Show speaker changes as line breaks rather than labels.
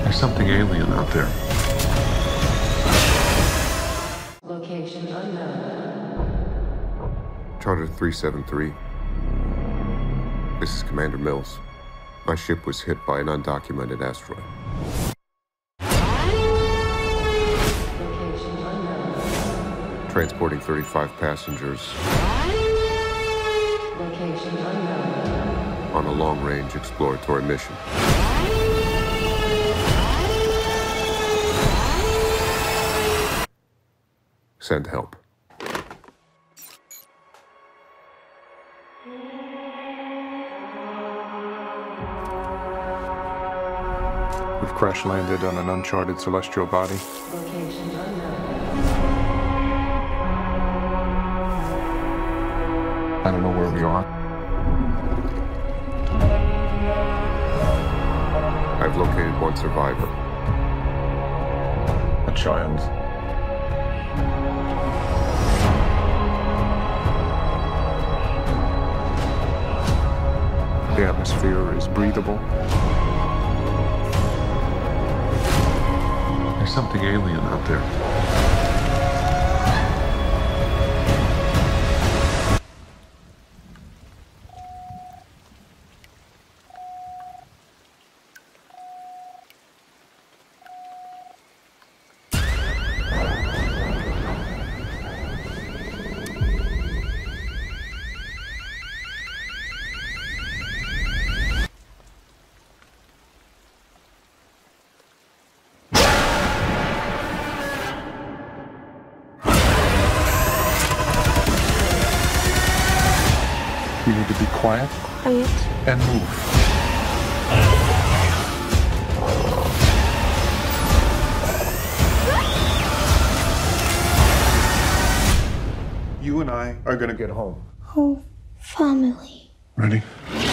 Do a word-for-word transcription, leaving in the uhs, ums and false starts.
There's something alien out there.
Location unknown.
Charter three seven three. This is Commander Mills. My ship was hit by an undocumented asteroid.
Location unknown.
Transporting thirty-five passengers
Location unknown.
on a long-range exploratory mission. Send help.
We've crash landed on an uncharted celestial body.
Location unknown.
I don't know where we are.
I've located one survivor.
A child. The atmosphere is breathable.
There's something alien out there.
You need to be quiet
Quiet.
and move. You and I are gonna get home.
Oh, family.
Ready?